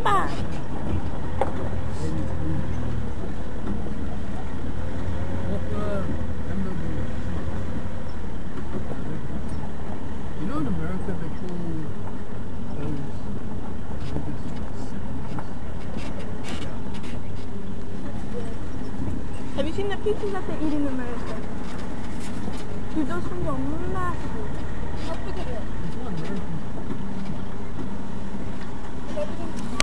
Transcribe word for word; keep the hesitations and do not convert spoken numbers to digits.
Papa. You know in America they call those Have you seen the pizzas that they eat in America? Dude, those things are massive. How big are they? It's not American.